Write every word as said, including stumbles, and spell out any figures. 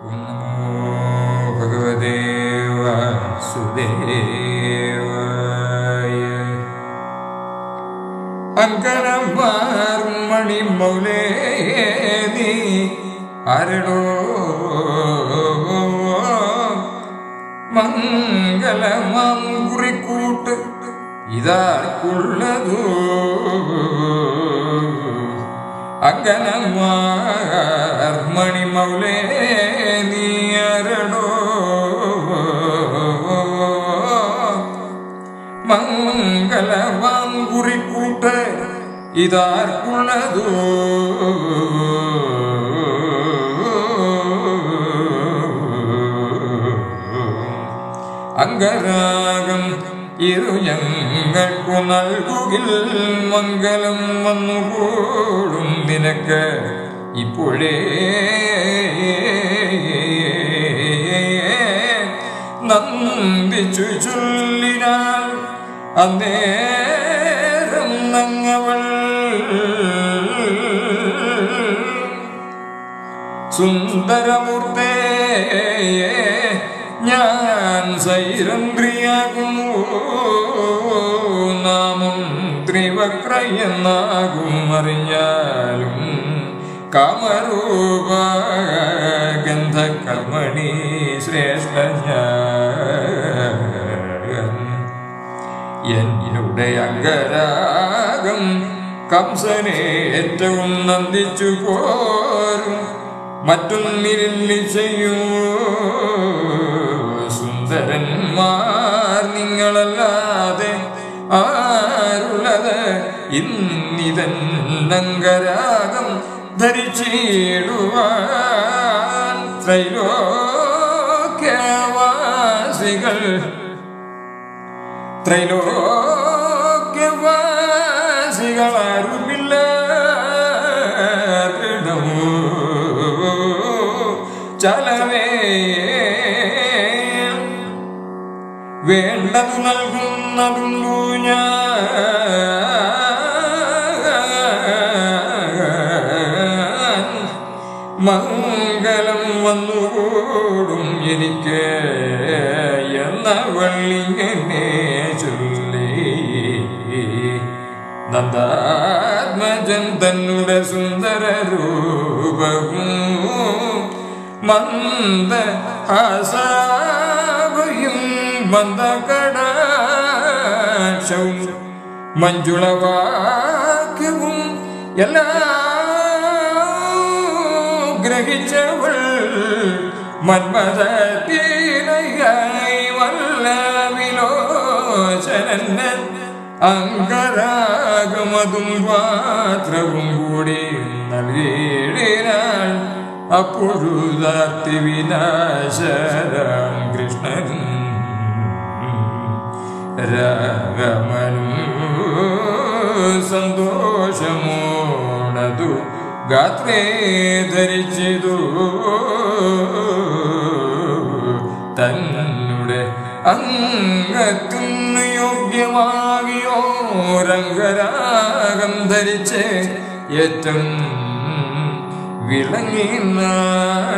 ഓം നമോ ഭഗവതേ വാസുദേവായ. അങ്കനമാർമണി മൗലേ നീ അരടോ മംഗളമാം കുറിക്കൂട്ട് ഇതാർക്കുള്ളതോ. അങ്കനമാർമണി മൗലേ നീ അരടോ മംഗളമാം കുറിക്കൂട്ട് ഇതാർക്കുള്ളതോ. അംഗരാഗം ഇരു ഞങ്ങൾക്കു നൽകുകിൽ മംഗളം വന്നുകൂടും നിനക്ക് ഇപ്പോഴേ. നന്ദിച്ചു ചൊല്ലിനാൽ അന്നേരം നങ്ങവൾ സുന്ദരമൂർത്തേ ഞാൻ സൈരന്ദ്രിയാകുന്നു. നാമം ത്രിവക്രയെന്നാകും അറിഞ്ഞാലും കാമരൂപ ഗന്ധകർമ്മണി ശ്രേഷ്ഠ എന്നുടെ അംഗരാഗം കംസനെ ഏറ്റവും നന്ദിച്ചു പോരും. മറ്റൊന്നിൽ ചെയ്യൂ സുന്ദരന്മാർ നിങ്ങളല്ലാതെ ആരുള്ളത് ഇന്നിതൻ അംഗരാഗം ധരിച്ചിടുവാൻ. ത്രൈലോക്യവാസികൾ ത്രൈലോക്യവാസികൾ ആരുമില്ല ചലവേ വേണ്ടതു നൽകുന്നതുള്ളൂ ഞാൻ. മംഗളം വന്നുകൂടും എനിക്ക് എന്നവളിങ്ങനെ ചൊല്ലി. നന്ദാത്മജൻ തന്നുടെ സുന്ദര രൂപവും മന്ദ ഹാസാഭയും മന്ദകടാക്ഷവും മഞ്ജുളവാക്യവും എല്ലാം ഗ്രഹിച്ചവൾ മന്മഥീനയായി വല്ല വിലോചനൻ. അംഗരാഗമതും പാത്രവും കൂടി നൽകിയിടിനാൾ അപ്പൊഴുതാർത്തി വിനാശരാം കൃഷ്ണൻ. രാഗമനും സന്തോഷമോണതു ഗാത്രേ ധരിച്ചിതു. തന്നുടെ അംഗത്തിനു യോഗ്യമാകിയോ രംഗരാഗം ധരിച്ച് ഏറ്റവും വിളങ്ങിനാൾ.